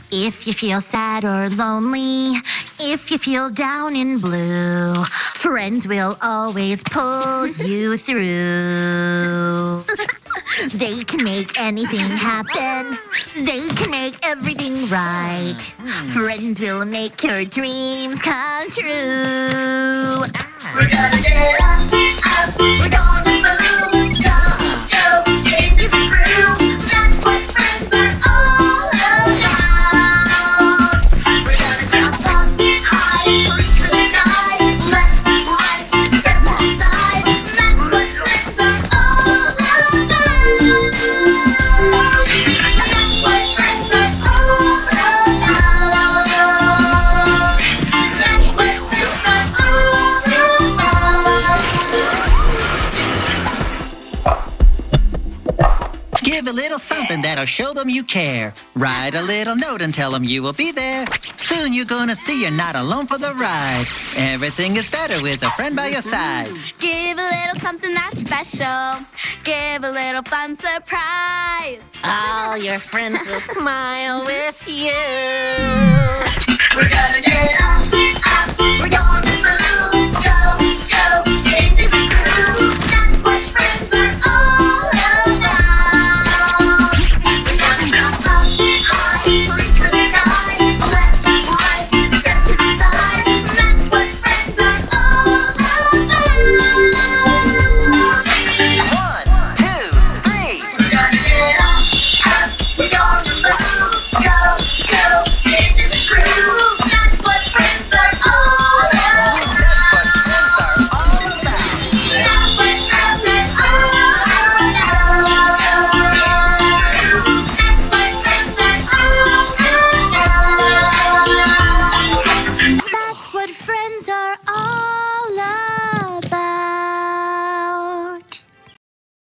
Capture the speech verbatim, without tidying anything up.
If you feel sad or lonely, if you feel down and blue, friends will always pull you through. They can make anything happen. They can make everything right. Friends will make your dreams come true. We're gonna get up, up, we're gonna move, go, go, get into the groove. That's what friends are all about. We're gonna jump up high, reach for the sky, left, right, step to the side. That's what friends are all about. That's what friends are all about. That's what friends are all about. Give a little something that'll show them you care. Write a little note and tell them you will be there. Soon you're gonna see you're not alone for the ride. Everything is better with a friend by your side. Give a little something that's special. Give a little fun surprise. All your friends will smile with you. We're gonna get up, up, we're gonna move.